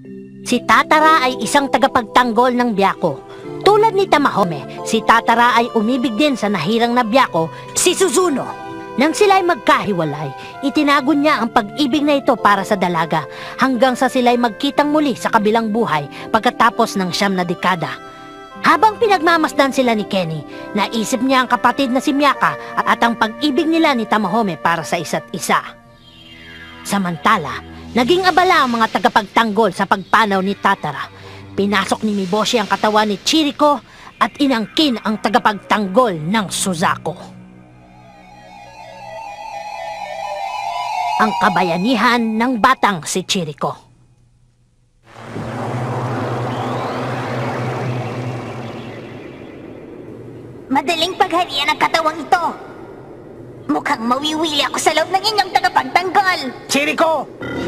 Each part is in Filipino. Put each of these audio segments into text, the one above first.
Si Tatara ay isang tagapagtanggol ng Byako. Tulad ni Tamahome, si Tatara ay umibig din sa nahirang na Byako, si Suzuno. Nang sila'y magkahiwalay, itinago niya ang pag-ibig na ito para sa dalaga hanggang sa sila'y magkitang muli sa kabilang buhay pagkatapos ng 9 na dekada. Habang pinagmamasdan sila ni Kenny, naisip niya ang kapatid na si Miyaka at ang pag-ibig nila ni Tamahome para sa isa't isa. Samantala, naging abala ang mga tagapagtanggol sa pagpanaw ni Tatara. Pinasok ni Miboshi ang katawan ni Chiriko at inangkin ang tagapagtanggol ng Suzaku. Ang kabayanihan ng batang si Chiriko. Madaling pagharian ang katawang ito. Mukhang mawiwili ako sa loob ng inyong tagapagtanggol. Chiriko!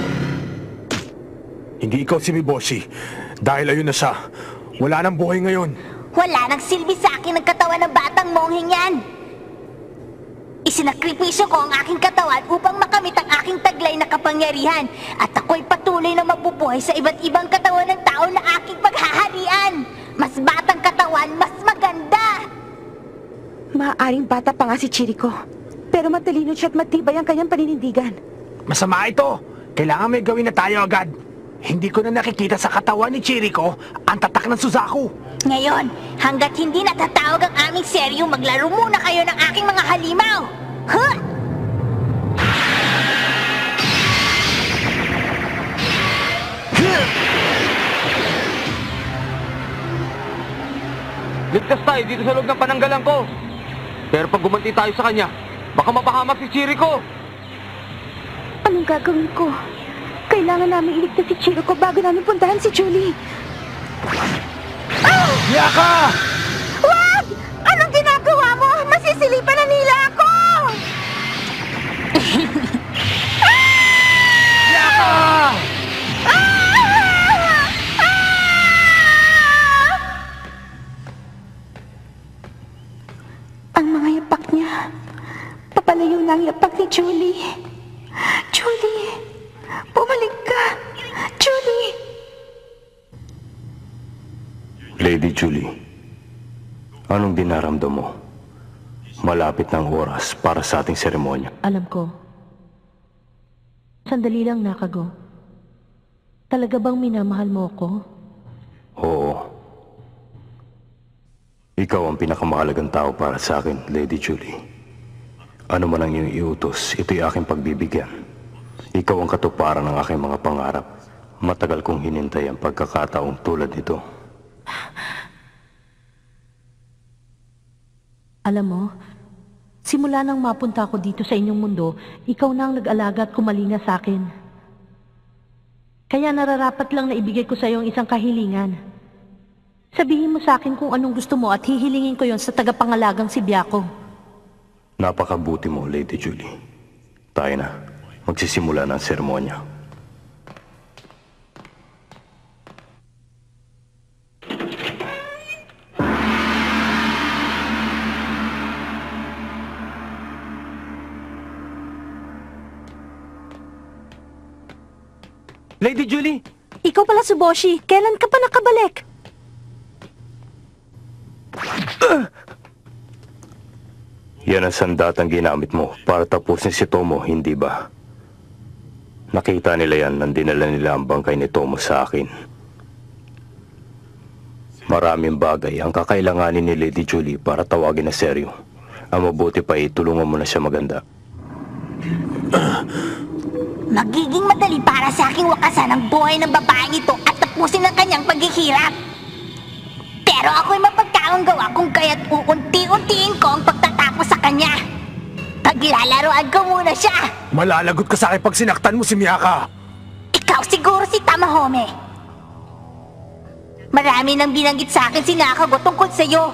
Hindi ikaw si Miboshi. Dahil ayun na siya. Wala nang buhay ngayon. Wala nang silbi sa akin ang katawan ng batang mongheng yan. Isinakripisyo ko ang aking katawan upang makamit ang aking taglay na kapangyarihan. At ako'y patuloy na mabubuhay sa iba't ibang katawan ng tao na aking paghaharian. Mas batang katawan, mas maganda. Maaaring bata pa nga si Chiriko. Pero matalino siya at matibay ang kanyang paninindigan. Masama ito. Kailangan may gawin na tayo agad. Hindi ko na nakikita sa katawan ni Chiriko ang tatak ng Suzaku. Ngayon, hanggat hindi natatawag ang aming seryo, maglaro muna kayo ng aking mga halimaw. Huh? Ligtas tayo dito sa loob ng pananggalan ko. Pero pag gumanti tayo sa kanya, baka mapahamak si Chiriko. Anong gagawin ko? Kailangan namin iligtas si Chiriko bago namin puntahan si Julie. Miyaka! Wag! Anong ginagawa mo? Masisilipan na nila ako! Miyaka! Ang mga yapak niya. Papalayo na ang yapak ni Julie. Julie! Bumalik ka! Julie! Lady Julie, anong dinaramdam mo? Malapit ng oras para sa ating seremonya. Alam ko. Sandali lang, Nakago. Talaga bang minamahal mo ko? Oo. Ikaw ang pinakamahalagang tao para sa akin, Lady Julie. Ano man ang iyong iutos, ito'y aking pagbibigyan. Ikaw ang katuparan ng aking mga pangarap. Matagal kong hinintay ang pagkakataong tulad nito. Alam mo, simula nang mapunta ako dito sa inyong mundo, ikaw na ang nag-alaga at kumalinga sa akin. Kaya nararapat lang na ibigay ko sa iyo ang isang kahilingan. Sabihin mo sa akin kung anong gusto mo at hihilingin ko yon sa tagapangalagang si Byako. Napakabuti mo, Lady Julie. Tayo na. Magsisimula ng seremonya. Lady Julie! Ikaw pala, Suboshi. Kailan ka pa nakabalik? Yan ang sandatang ginamit mo para tapusin si Tomo, hindi ba? Nakita nila yan nang dinala nila ang bangkay ni Tomo sa akin. Maraming bagay ang kakailanganin ni Lady Julie para tawagin na seryo. Ang mabuti pa tulungan mo na siya maganda. Magiging madali para sa aking wakasan ang buhay ng babaeng ito at tapusin ang kanyang paghihirap. Pero ako'y mapagkaong gawa kung kaya't uunti-untiin ko ang pagtatapos sa kanya. Paglalaroan ko muna siya. Malalagot ka sa akin pag sinaktan mo si Miyaka. Ikaw siguro si Tamahome. Marami nang binanggit sa akin si Nakago tungkol sa'yo.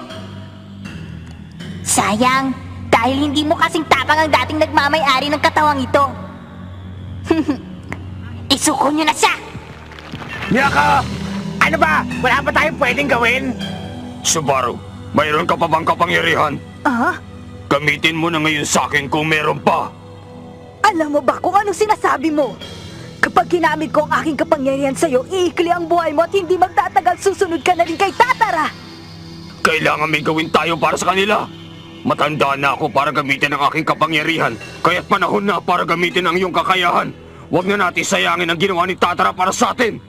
Sayang, dahil hindi mo kasing tapang ang dating nagmamay-ari ng katawang ito. Isuko niyo na siya! Miyaka! Ano ba? Wala ba tayong pwedeng gawin? Subaru, mayroon ka pa bang kapangyarihan? Ah? Gamitin mo na ngayon sa akin kung meron pa. Alam mo ba kung anong sinasabi mo? Kapag ginamit ko ang aking kapangyarihan sa'yo, iikli ang buhay mo at hindi magtatagal susunod ka na rin kay Tatara! Kailangan may gawin tayo para sa kanila. Matanda na ako para gamitin ang aking kapangyarihan, kaya't panahon na para gamitin ang iyong kakayahan. Huwag na natin sayangin ang ginawa ni Tatara para sa atin.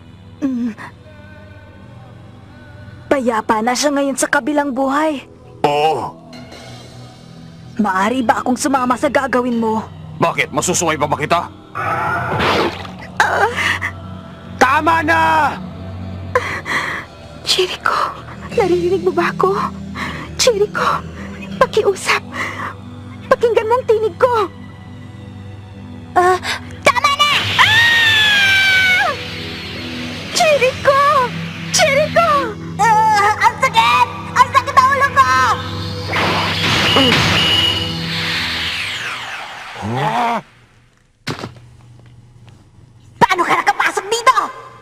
Payapa na siya ngayon sa kabilang buhay. Oo. Maari ba akong sumama sa gagawin mo? Bakit? Masusuway pa ba kita? Tama na! Chirico, naririnig mo ba ako? Chirico, pakiusap. Pakinggan mo ang tinig ko. Tama na! Chirico! Chirico! Ang sakit! Ang sakit ang ulo ko! Paano ka nakapasok dito?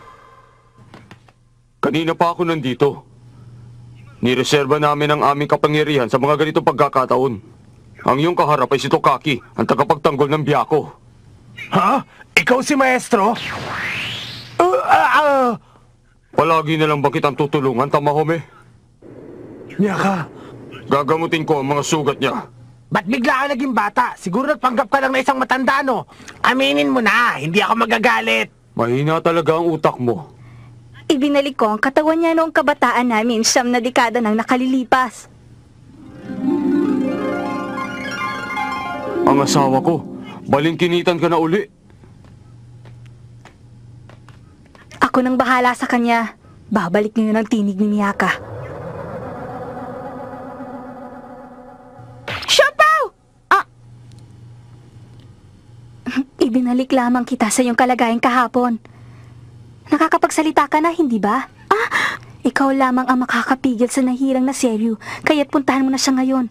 Kanina pa ako nandito. Nireserba namin ang aming kapangyarihan sa mga ganitong pagkakataon. Ang iyong kaharap ay si Tokaki, ang tagapagtanggol ng Byako. Ha? Ikaw si Maestro? Palagi na lang ba kitang tutulungan, Tamahome? Miyaka, Gagamutin ko ang mga sugat niya. ba't bigla ka naging bata? Siguro nagpanggap ka lang na isang matanda, no? Aminin mo na, hindi ako magagalit. Mahina talaga ang utak mo. Ibinalik ko ang katawan niya noong kabataan namin 9 na dekada nang nakalilipas. Ang asawa ko, balingkinitan ka na uli. Ako nang bahala sa kanya. Babalik ngayon ang tinig ni Miyaka. Siopaw! Ibinalik lamang kita sa iyong kalagayan kahapon. Nakakapagsalita ka na, hindi ba? Ikaw lamang ang makakapigil sa nahirang na Seryu, kaya't puntahan mo na siya ngayon.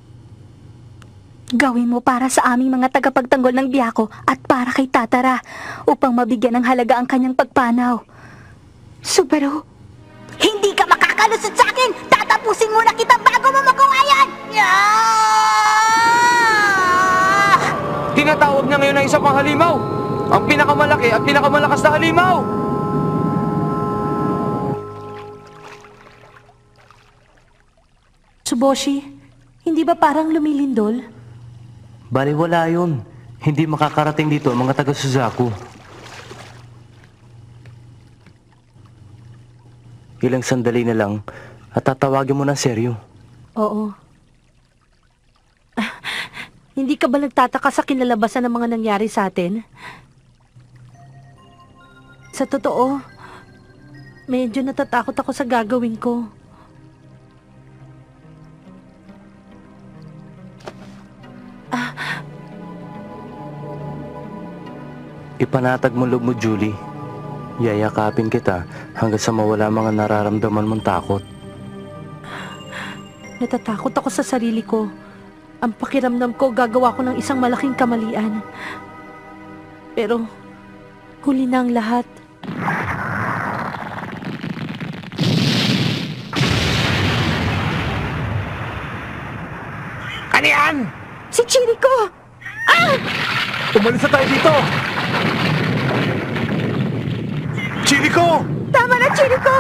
Gawin mo para sa aming mga tagapagtanggol ng Byako at para kay Tatara upang mabigyan ng halaga ang kanyang pagpanaw. Subaru, Hindi ka makakalusot sa akin! Tatapusin muna kita bago mo magawa yan! Tinatawag niya ngayon ang isa pang halimaw. Ang pinakamalaki at pinakamalakas na halimaw. Tsuboshi, hindi ba parang lumilindol? Baliwala yun. Hindi makakarating dito ang mga taga-Suzaku. Ilang sandali na lang at tatawagin mo na Seryu. Oo. Hindi ka ba nagtataka sa kinalabasan ng mga nangyari sa atin? Sa totoo, medyo natatakot ako sa gagawin ko. Ipanatag mo loob mo, Julie. Yayakapin kita hanggang sa mawala mga nararamdaman mong takot. Natatakot ako sa sarili ko. Ang pakiramdam ko, gagawa ko ng isang malaking kamalian. Pero, huli na ang lahat. Ano yan? si Chirico! Umalis na tayo dito! Chirico! Tama na, Chirico!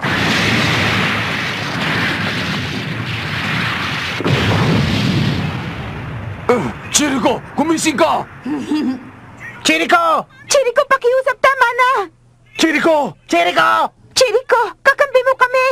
Chirico, gumising ka! Chirico! Chirico, pakiusap, tama na! Chirico! Chirico! Chirico, kakampi mo kami!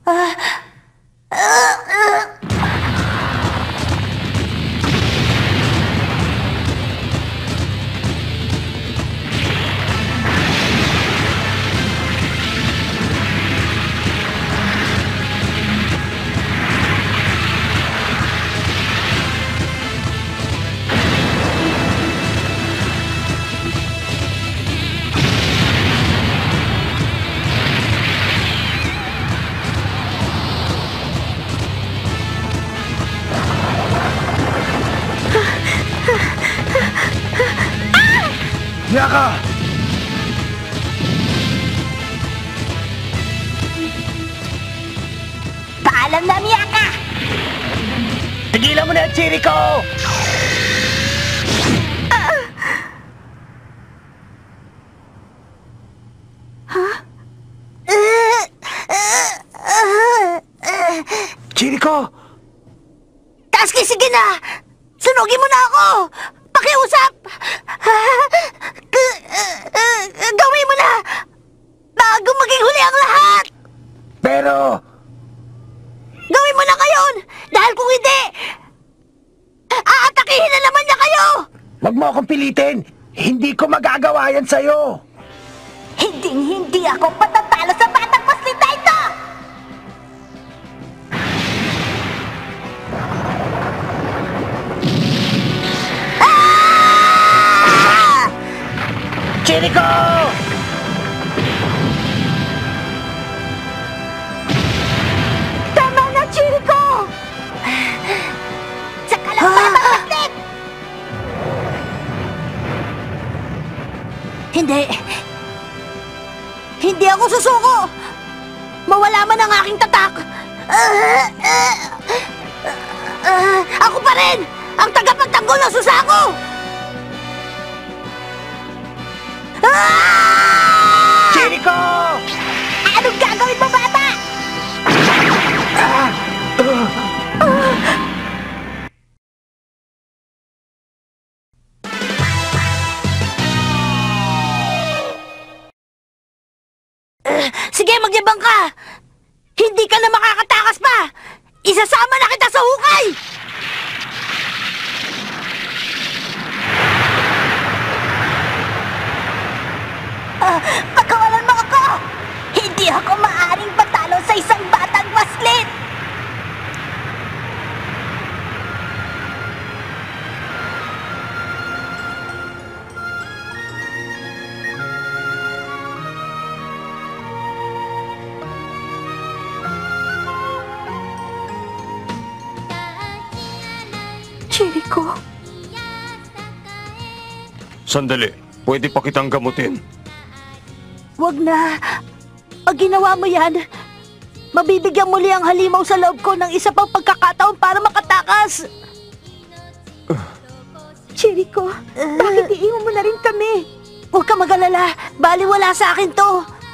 Miyaka! Paalam na, Miyaka! Tigilan mo na yan, Chirico! Chirico! Taski, sige na! Sunugin mo na ako! Pakiusap! Gawin mo na! Bago maging huli ang lahat! Pero... Gawin mo na ngayon! Dahil kung hindi, aatakihin na naman niya kayo! Wag mo akong pilitin! Hindi ko magagawa yan sa'yo! Hindi ako patatalo sa batang maslita ito! Chirico! Tama na, Chirico! Saka lang batang maslit! Hindi ako susuko! Mawala man ang aking tatak! Ako pa rin! Ang tagapagtanggol ng susako! Chirico! Anong gagawin mo, bata? Sige, magyabang ka! Hindi ka na makakatakas pa! Isasama na kita sa hukay! Pagkawalan mo ako! Hindi ako maaring patalo sa isang batang maslit! Chirico, Sandali, pwede pa kitang gamutin. Wag na. Pag ginawa mo yan, mabibigyan muli ang halimaw sa loob ko ng isa pang pagkakataon para makatakas. Chirico, bakit iiwan mo na rin kami? Huwag ka mag-alala. Baliwala sa akin to.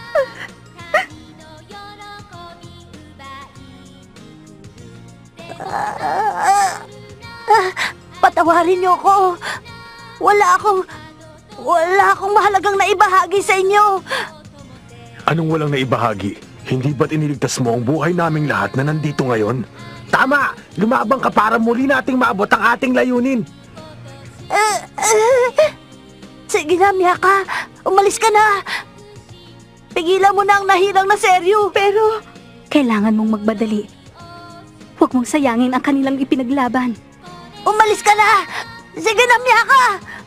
Patawarin niyo ako. Wala akong mahalagang naibahagi sa inyo. Anong walang naibahagi? Hindi ba't iniligtas mo ang buhay naming lahat na nandito ngayon? Tama! Lumabang ka para muli nating maabot ang ating layunin. Sige na, Miyaka. Umalis ka na. Pigilan mo na ang nahirang na seryo. Pero, kailangan mong magbadali. Huwag mong sayangin ang kanilang ipinaglaban. Umalis ka na. Sige na, Miyaka.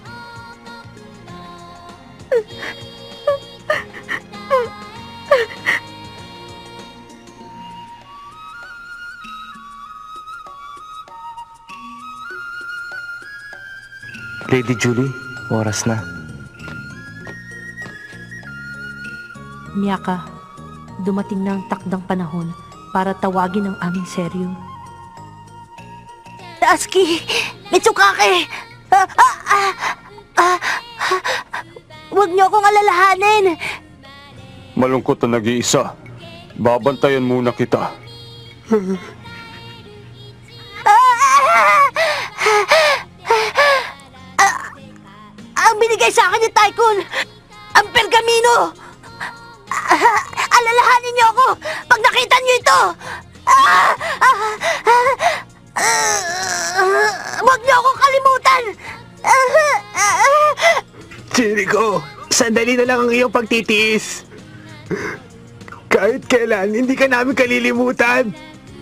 Lady Julie, oras na. Miyaka, dumating na ang takdang panahon para tawagin ang aming seryo. Taski! Mitsukake! Huwag niyo akong alalahanin! Malungkot na nag-iisa. Babantayan muna kita. Ang binigay sa akin ni Tycoon, ang pergamino! Alalahanin niyo ako pag nakita niyo ito! Huwag niyo akong kalimutan! Chirico, sandali na lang ang iyong pagtitiis. Kahit kailan, hindi ka namin kalilimutan.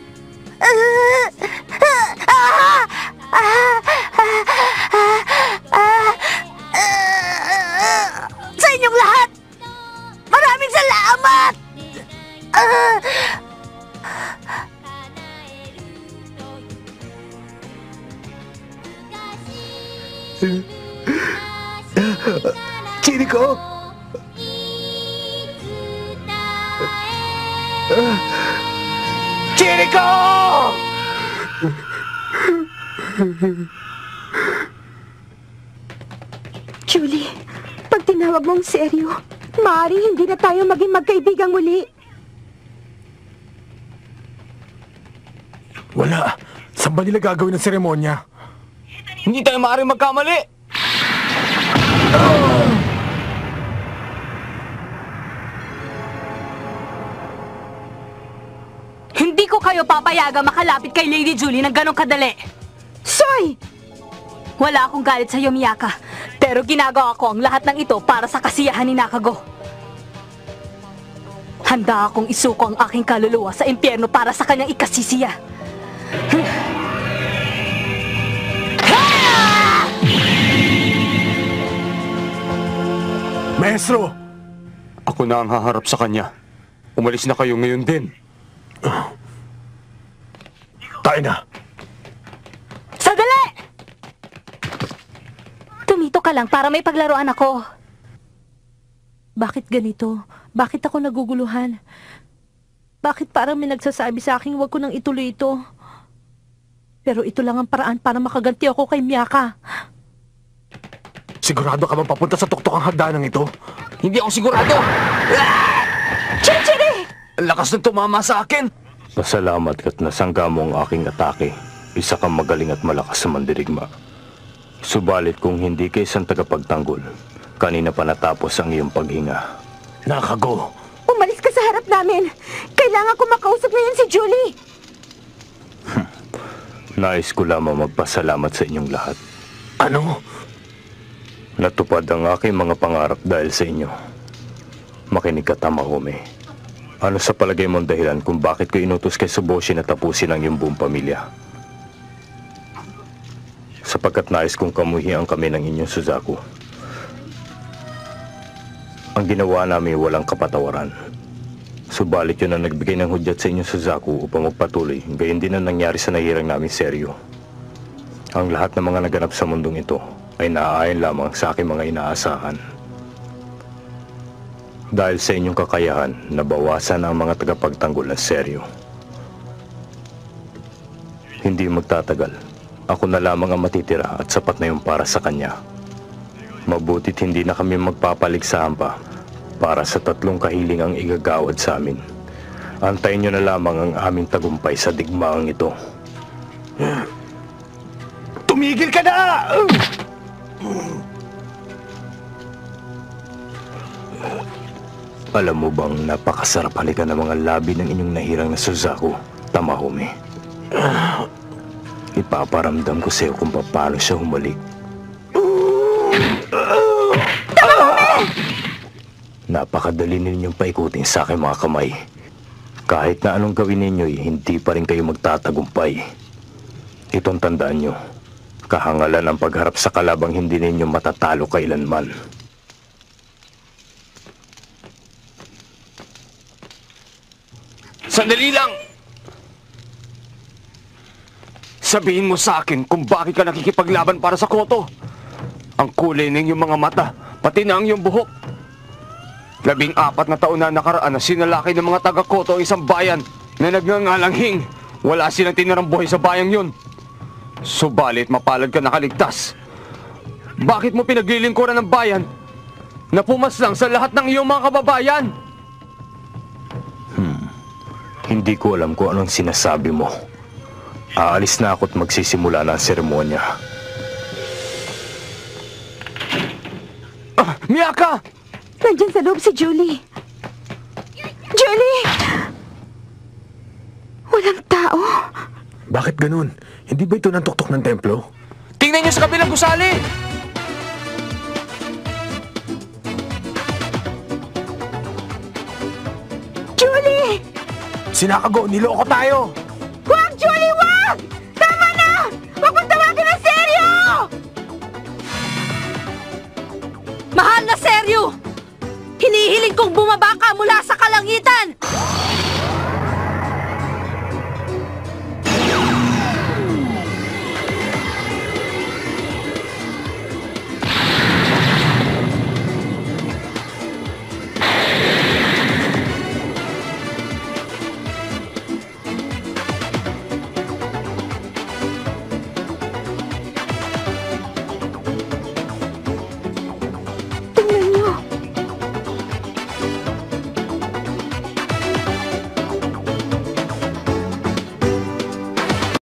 Sa inyong lahat, maraming salamat! Chirico! Chirico! Julie, pag tinawag mong seryo, maaaring hindi na tayo maging magkaibigang muli. Wala. Saan ba nila gagawin ang seremonya? Hindi tayo maaaring magkamali! Hindi ko kayo papayagang makalapit kay Lady Julie ng ganong kadali. Soy! Wala akong galit sa iyo, Miyaka. Pero ginagawa ko ang lahat ng ito para sa kasiyahan ni Nakago. Handa akong isuko ang aking kaluluwa sa impyerno para sa kanyang ikasisiya. Maestro! Ako na ang haharap sa kanya. Umalis na kayo ngayon din. Tayo na. Sandali! Tumito ka lang para may paglaruan ako. Bakit ganito? Bakit ako naguguluhan? Bakit parang may nagsasabi sa akin huwag ko nang ituloy ito? Pero ito lang ang paraan para makaganti ako kay Miyaka. Sigurado ka bang papunta sa tuktok ang hagdanang ito? Hindi ako sigurado! Chiri-chiri! Ang lakas ng tumama sa akin! Pasalamat ka't nasangga mo ang aking atake. Isa kang magaling at malakas sa mandirigma. Subalit kung hindi ka isang tagapagtanggol, kanina pa natapos ang iyong paghinga. Nakago. Umalis ka sa harap namin. Kailangan ko makausap ngayon si Julie. Nais ko lamang magpasalamat sa inyong lahat. Ano? Natupad ang aking mga pangarap dahil sa inyo. Makinig ka, Tamahome. Ano sa palagay mong dahilan kung bakit ko inutos kay Suboshi na tapusin ang iyong buong pamilya? Sapagkat nais kong kamuhian kami ng inyong Suzaku. Ang ginawa namin walang kapatawaran. Subalit yun ang nagbigay ng hudyat sa inyong Suzaku upang magpatuloy, gayon din ang nangyari sa nahirang namin seryo. Ang lahat ng mga naganap sa mundong ito ay naaayon lamang sa aking mga inaasahan. Dahil sa inyong kakayahan, nabawasan ang mga tagapagtanggol ng seryo. Hindi magtatagal. Ako na lamang ang matitira at sapat na yung para sa kanya. Mabutit hindi na kami magpapaligsahan pa para sa 3 kahiling ang igagawad sa amin. Antayin nyo na lamang ang aming tagumpay sa digmaang ito. Tumigil ka na! Alam mo bang napakasarap halikan ng mga labi ng inyong nahirang na Suzaku, Tamahome? Ipaparamdam ko sa iyo kung paano siya humalik. Tamahome! Napakadali ninyong paikutin sa aking mga kamay. Kahit na anong gawin ninyo, hindi pa rin kayo magtatagumpay. Itong tandaan nyo, kahangalan ang pagharap sa kalabang hindi ninyo matatalo kailanman. Sandali lang! Sabihin mo sa akin kung bakit ka nakikipaglaban para sa Koto. Ang kulay ng iyong mga mata, pati na ang iyong buhok. 14 na taon na nakaraan na sinalakay ng mga taga-Koto ang isang bayan na nagngangalanghing. Wala silang tinirang buhay sa bayang yun. Subalit mapalad ka nakaligtas. Bakit mo pinaglilingkuran ng bayan na pumaslang sa lahat ng iyong mga kababayan? Hindi ko alam kung anong sinasabi mo. Aalis na ako at magsisimula na ang seremonya. Miyaka! Nandiyan sa loob si Julie. Julie! Walang tao. Bakit ganun? Hindi ba ito ng tuktok ng templo? Tingnan niyo sa kabilang gusali! Julie! Sinakago, niloko tayo! Wag, Julie, wag! Tama na! Wag mong tawagin ng seryo! Mahal na seryo! Hinihiling kong bumaba ka mula sa kalangitan